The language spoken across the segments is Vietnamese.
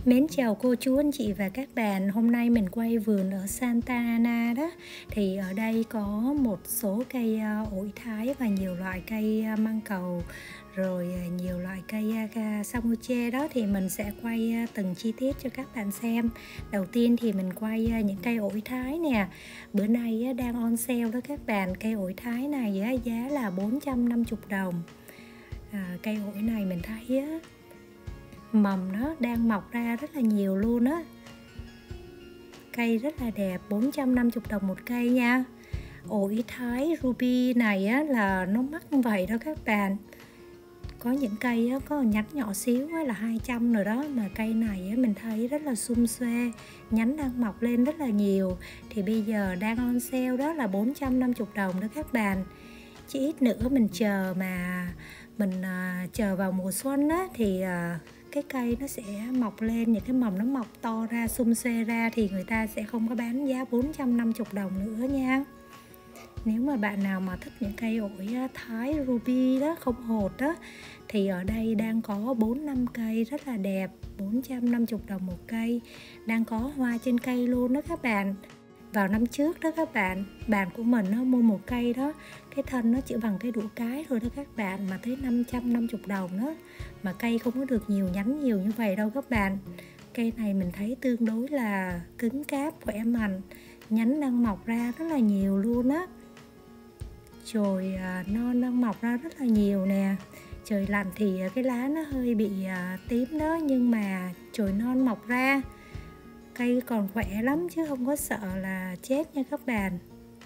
Mến chào cô chú anh chị và các bạn. Hôm nay mình quay vườn ở Santa Ana đó. Thì ở đây có một số cây ổi Thái và nhiều loại cây măng cầu, rồi nhiều loại cây samoche đó. Thì mình sẽ quay từng chi tiết cho các bạn xem. Đầu tiên thì mình quay những cây ổi Thái nè. Bữa nay đang on sale đó các bạn. Cây ổi Thái này giá là 450 đồng. Cây ổi này mình thấy mầm nó đang mọc ra rất là nhiều luôn á. Cây rất là đẹp, 450 đồng một cây nha. Ổi Thái Ruby này là nó mắc vậy đó các bạn. Có những cây có nhánh nhỏ xíu là 200 rồi đó, mà cây này mình thấy rất là sum xuê, nhánh đang mọc lên rất là nhiều. Thì bây giờ đang on sale đó là 450 đồng đó các bạn. Chỉ ít nữa mình chờ chờ vào mùa xuân á, thì cái cây nó sẽ mọc lên, những cái mầm nó mọc to ra, sum xuê ra, thì người ta sẽ không có bán giá 450 đồng nữa nha. Nếu mà bạn nào mà thích những cây ổi Thái Ruby đó, không hột đó, thì ở đây đang có 4-5 cây rất là đẹp, 450 đồng một cây. Đang có hoa trên cây luôn đó các bạn. Vào năm trước đó các bạn của mình nó mua một cây đó, cái thân nó chỉ bằng cái đũa cái thôi đó các bạn, mà tới 550 đồng đó. Mà cây không có được nhiều nhánh nhiều như vậy đâu các bạn. Cây này mình thấy tương đối là cứng cáp, khỏe mạnh, nhánh đang mọc ra rất là nhiều luôn á. Chồi non đang mọc ra rất là nhiều nè. Trời lạnh thì cái lá nó hơi bị tím đó, nhưng mà chồi non mọc ra, cây còn khỏe lắm chứ không có sợ là chết nha các bạn.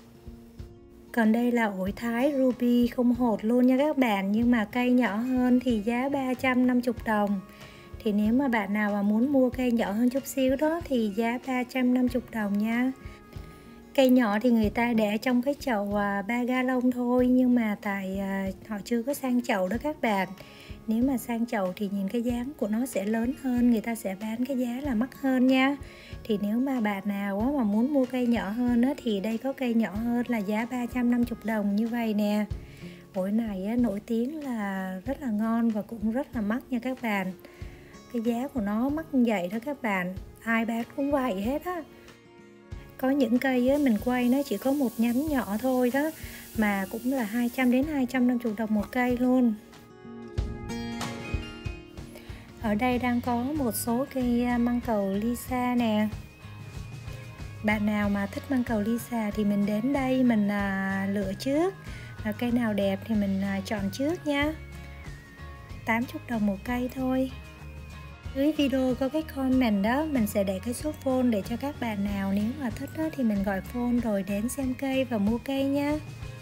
Còn đây là ổi Thái Ruby không hột luôn nha các bạn, nhưng mà cây nhỏ hơn thì giá 350 đồng. Thì nếu mà bạn nào mà muốn mua cây nhỏ hơn chút xíu đó thì giá 350 đồng nha. Cây nhỏ thì người ta để trong cái chậu 3 gallon thôi, nhưng mà tại họ chưa có sang chậu đó các bạn. Nếu mà sang chậu thì nhìn cái dáng của nó sẽ lớn hơn, người ta sẽ bán cái giá là mắc hơn nha. Thì nếu mà bạn nào mà muốn mua cây nhỏ hơn thì đây có cây nhỏ hơn là giá 350 đồng như vậy nè. Ổi này nổi tiếng là rất là ngon và cũng rất là mắc nha các bạn. Cái giá của nó mắc như vậy đó các bạn, ai bán cũng vậy hết á. Có những cây mình quay nó chỉ có một nhánh nhỏ thôi đó, mà cũng là 200 đến 250 đồng một cây luôn. Ở đây đang có một số cây măng cầu Lisa nè. Bạn nào mà thích măng cầu Lisa thì mình đến đây mình lựa trước. Cây nào đẹp thì mình chọn trước nha. 80 đồng một cây thôi. Dưới video có cái comment đó, mình sẽ để cái số phone để cho các bạn nào nếu mà thích đó, thì mình gọi phone rồi đến xem cây và mua cây nha.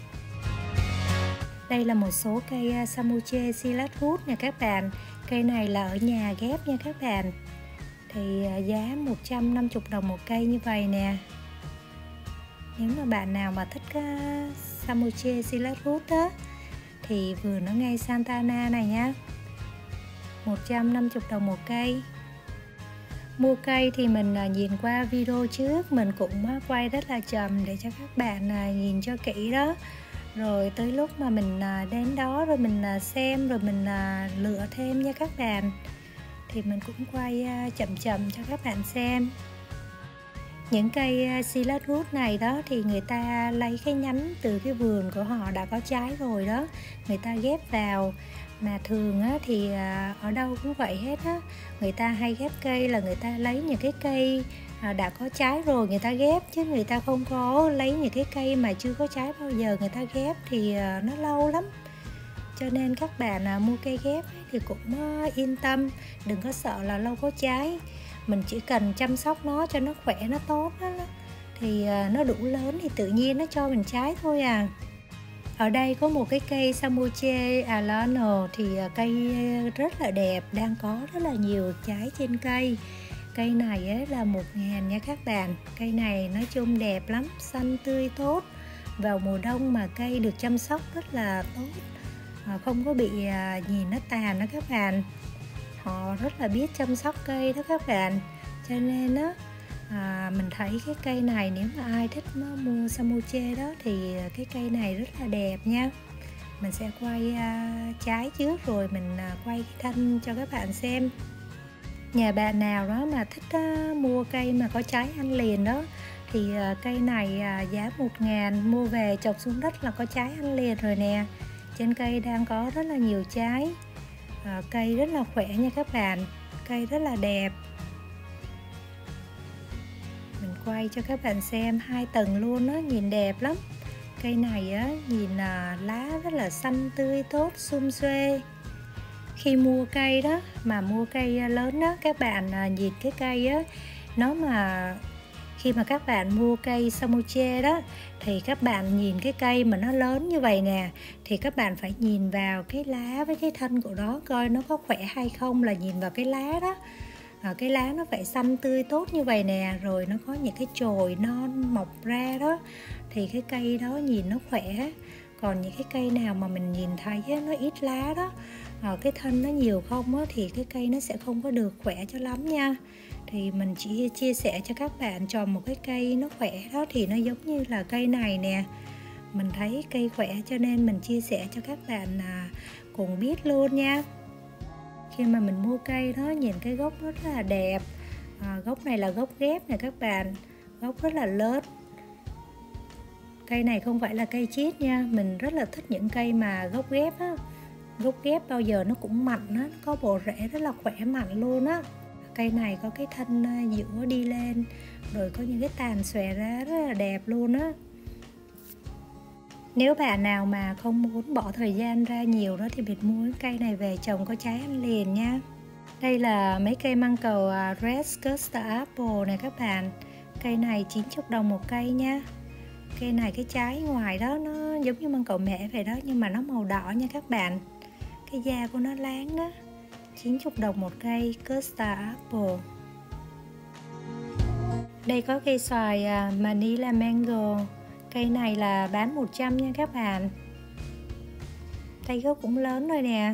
Đây là một số cây samoche silat root nha các bạn. Cây này là ở nhà ghép nha các bạn. Thì giá 150 đồng một cây như vậy nè. Nếu mà bạn nào mà thích samoche silat root á, thì vườn nó ngay Santa Ana này nha. 150 đồng một cây. Mua cây thì mình nhìn qua video trước, mình cũng quay rất là chậm để cho các bạn nhìn cho kỹ đó. Rồi tới lúc mà mình đến đó rồi mình xem, rồi mình lựa thêm nha các bạn. Thì mình cũng quay chậm chậm cho các bạn xem. Những cây silat root này đó thì người ta lấy cái nhánh từ cái vườn của họ đã có trái rồi đó, người ta ghép vào. Mà thường thì ở đâu cũng vậy hết á. Người ta hay ghép cây là người ta lấy những cái cây đã có trái rồi người ta ghép, chứ người ta không có lấy những cái cây mà chưa có trái bao giờ người ta ghép, thì nó lâu lắm. Cho nên các bạn mua cây ghép thì cũng yên tâm, đừng có sợ là lâu có trái. Mình chỉ cần chăm sóc nó cho nó khỏe, nó tốt đó, thì nó đủ lớn thì tự nhiên nó cho mình trái thôi à. Ở đây có một cái cây samoche alano, thì cây rất là đẹp, đang có rất là nhiều trái trên cây. Cây này là 1.000 nha các bạn. Cây này nói chung đẹp lắm, xanh tươi tốt. Vào mùa đông mà cây được chăm sóc rất là tốt, không có bị nhìn nó tàn đó các bạn. Họ rất là biết chăm sóc cây đó các bạn. Cho nên mình thấy cái cây này nếu mà ai thích mua samoche đó thì cái cây này rất là đẹp nha. Mình sẽ quay trái trước rồi mình quay cái thân cho các bạn xem. Nhà bạn nào đó mà thích mua cây mà có trái ăn liền đó thì cây này giá 1.000, mua về trồng xuống đất là có trái ăn liền rồi nè. Trên cây đang có rất là nhiều trái. Cây rất là khỏe nha các bạn, cây rất là đẹp. Mình quay cho các bạn xem 2 tầng luôn đó, nhìn đẹp lắm. Cây này nhìn lá rất là xanh tươi tốt, sum xuê. Khi mua cây đó, mà mua cây lớn đó, các bạn nhìn cái cây á, khi mà các bạn mua cây Samoche đó thì các bạn nhìn cái cây mà nó lớn như vậy nè, thì các bạn phải nhìn vào cái lá với cái thân của nó coi nó có khỏe hay không, là nhìn vào cái lá đó. Cái lá nó phải xanh tươi tốt như vậy nè, rồi nó có những cái chồi non mọc ra đó thì cái cây đó nhìn nó khỏe. Còn những cái cây nào mà mình nhìn thấy nó ít lá đó, cái thân nó nhiều không á, thì cái cây nó sẽ không có được khỏe cho lắm nha. Thì mình chỉ chia sẻ cho các bạn trồng một cái cây nó khỏe đó, thì nó giống như là cây này nè. Mình thấy cây khỏe cho nên mình chia sẻ cho các bạn cùng biết luôn nha. Khi mà mình mua cây đó, nhìn cái gốc nó rất là đẹp. Gốc này là gốc ghép nè các bạn, gốc rất là lớn. Cây này không phải là cây chiết nha, mình rất là thích những cây mà gốc ghép á. Gốc ghép bao giờ nó cũng mạnh á, có bộ rễ rất là khỏe mạnh luôn á. Cây này có cái thân giữa đi lên, rồi có những cái tàn xòe ra rất là đẹp luôn á. Nếu bạn nào mà không muốn bỏ thời gian ra nhiều đó thì mình mua cây này về trồng có trái ăn liền nha. Đây là mấy cây măng cầu Red Custard Apple này các bạn. Cây này 90 đồng một cây nha. Cây này cái trái ngoài đó nó giống như măng cầu mẹ vậy đó, nhưng mà nó màu đỏ nha các bạn. Cái da của nó láng đó. 90 đồng một cây Custard Apple. Đây có cây xoài Manila Mango. Cây này là bán 100 nha các bạn. Cây gốc cũng lớn rồi nè.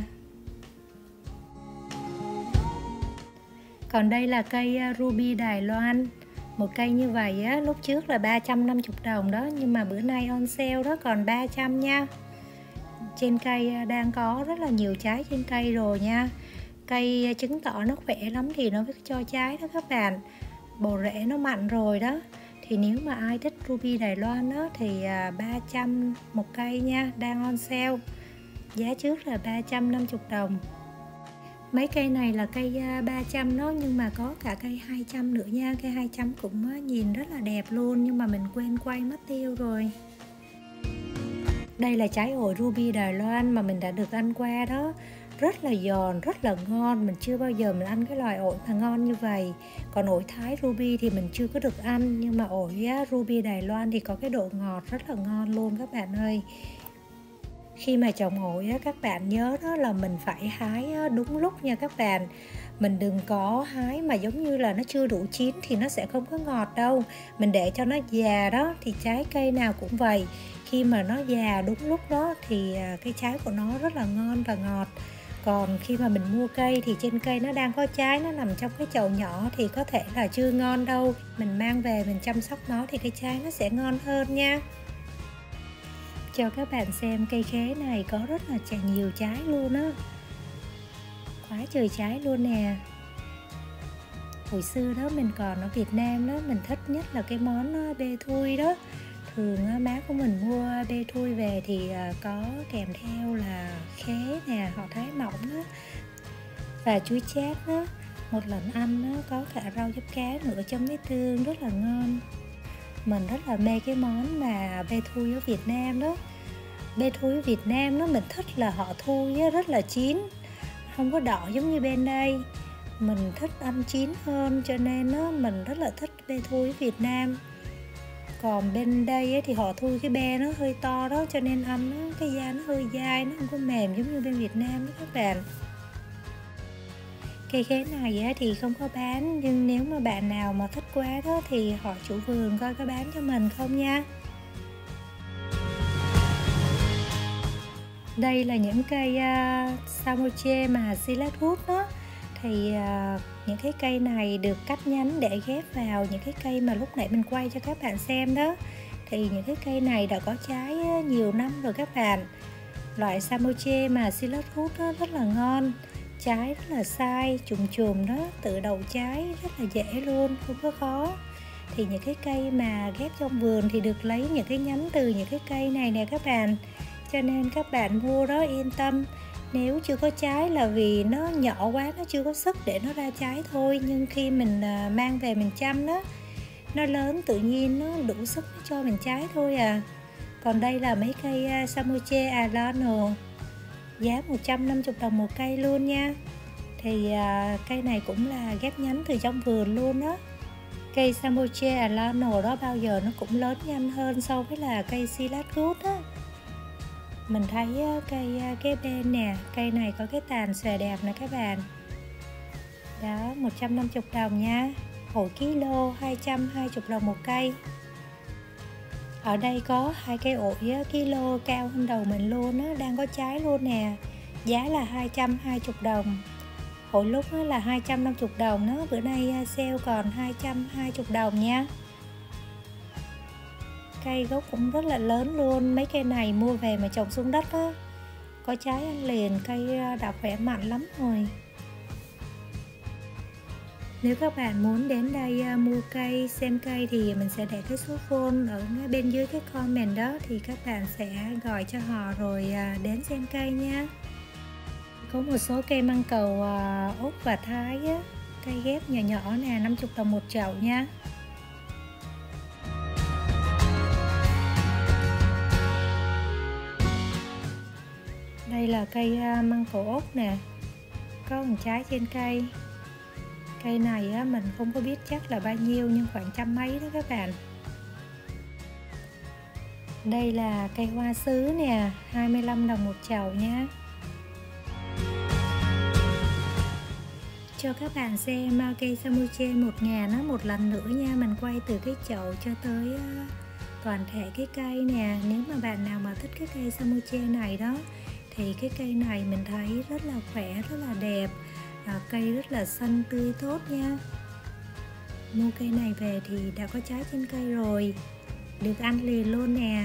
Còn đây là cây Ruby Đài Loan. Một cây như vậy á, lúc trước là 350 đồng đó, nhưng mà bữa nay on sale đó còn 300 nha. Trên cây đang có rất là nhiều trái trên cây rồi nha. Cây chứng tỏ nó khỏe lắm thì nó mới cho trái đó các bạn. Bộ rễ nó mạnh rồi đó. Thì nếu mà ai thích Ruby Đài Loan đó thì 300 một cây nha, đang on sale. Giá trước là 350 đồng. Mấy cây này là cây 300 đó, nhưng mà có cả cây 200 nữa nha. Cây 200 cũng nhìn rất là đẹp luôn, nhưng mà mình quên quay mất tiêu rồi. Đây là trái ổi Ruby Đài Loan mà mình đã được ăn qua đó. Rất là giòn, rất là ngon. Mình chưa bao giờ mình ăn cái loài ổi mà ngon như vậy. Còn ổi Thái Ruby thì mình chưa có được ăn, nhưng mà ổi Ruby Đài Loan thì có cái độ ngọt rất là ngon luôn các bạn ơi. Khi mà trồng ổi các bạn nhớ đó là mình phải hái đúng lúc nha các bạn. Mình đừng có hái mà giống như là nó chưa đủ chín thì nó sẽ không có ngọt đâu. Mình để cho nó già đó, thì trái cây nào cũng vậy. Khi mà nó già đúng lúc đó thì cái trái của nó rất là ngon và ngọt. Còn khi mà mình mua cây thì trên cây nó đang có trái, nó nằm trong cái chậu nhỏ thì có thể là chưa ngon đâu. Mình mang về mình chăm sóc nó thì cái trái nó sẽ ngon hơn nha. Cho các bạn xem cây khế này có rất là nhiều trái luôn á. Quá trời trái luôn nè. Hồi xưa đó mình còn ở Việt Nam đó, mình thích nhất là cái món bê thui đó. Thường má của mình mua bê thui về thì có kèm theo là khế nè, họ thái mỏng đó, và chuối chát đó. Một lần ăn đó, có cả rau diếp cá nữa chấm với tương rất là ngon. Mình rất là mê cái món mà bê thui ở Việt Nam đó. Bê thui ở Việt Nam đó mình thích là họ thui rất là chín, không có đỏ giống như bên đây. Mình thích ăn chín hơn cho nên mình rất là thích bê thui ở Việt Nam. Còn bên đây thì họ thui cái be nó hơi to đó, cho nên ăn cái da nó hơi dai, nó không có mềm giống như bên Việt Nam đó các bạn. Cây khế này thì không có bán, nhưng nếu mà bạn nào mà thích quá đó thì hỏi chủ vườn coi có bán cho mình không nha. Đây là những cây Samoche mà Silat Wood đó. Thì những cái cây này được cắt nhánh để ghép vào những cái cây mà lúc nãy mình quay cho các bạn xem đó. Thì những cái cây này đã có trái nhiều năm rồi các bạn. Loại Samoche mà Silat Wood rất là ngon. Trái rất là sai, chùm chùm đó, tự đậu trái rất là dễ luôn, không có khó. Thì những cái cây mà ghép trong vườn thì được lấy những cái nhánh từ những cái cây này nè các bạn. Cho nên các bạn mua đó yên tâm. Nếu chưa có trái là vì nó nhỏ quá, nó chưa có sức để nó ra trái thôi. Nhưng khi mình mang về mình chăm đó, nó lớn tự nhiên nó đủ sức cho mình trái thôi à. Còn đây là mấy cây Samoche Alano, giá 150 đồng một cây luôn nha. Thì cây này cũng là ghép nhánh từ trong vườn luôn đó. Cây Samoche Alano đó bao giờ nó cũng lớn nhanh hơn so với là cây Silas Root á. Mình thấy cây kế bên nè, cây này có cái tàn xòe đẹp nè các bạn. Đó, 150 đồng nha. Ổi kilo 220 đồng một cây. Ở đây có hai cây ổi kilo cao hơn đầu mình luôn á, đang có trái luôn nè. Giá là 220 đồng. Hồi lúc là 250 đồng đó, bữa nay sale còn 220 đồng nha. Cây gốc cũng rất là lớn luôn, mấy cây này mua về mà trồng xuống đất á, có trái ăn liền, cây đã khỏe mạnh lắm rồi. Nếu các bạn muốn đến đây mua cây, xem cây thì mình sẽ để cái số phone ở bên dưới cái comment đó, thì các bạn sẽ gọi cho họ rồi đến xem cây nha. Có một số cây măng cầu Úc và Thái á, cây ghép nhỏ nhỏ nè, 50 đồng một chậu nha. Đây là cây măng cầu Úc nè, có một trái trên cây. Cây này á, mình không có biết chắc là bao nhiêu nhưng khoảng trăm mấy đó các bạn. Đây là cây hoa sứ nè, 25 đồng một chậu nha. Cho các bạn xem cây Samoche 1000 nó một lần nữa nha. Mình quay từ cái chậu cho tới toàn thể cái cây nè. Nếu mà bạn nào mà thích cái cây Samoche này đó thì cái cây này mình thấy rất là khỏe, rất là đẹp, cây rất là xanh tươi tốt nha. Mua cây này về thì đã có trái trên cây rồi, được ăn liền luôn nè.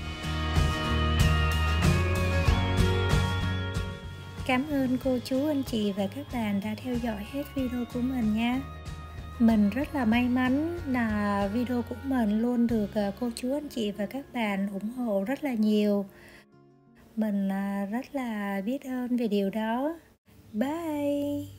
Cảm ơn cô chú anh chị và các bạn đã theo dõi hết video của mình nha. Mình rất là may mắn là video của mình luôn được cô chú anh chị và các bạn ủng hộ rất là nhiều. Mình rất là biết ơn về điều đó. Bye.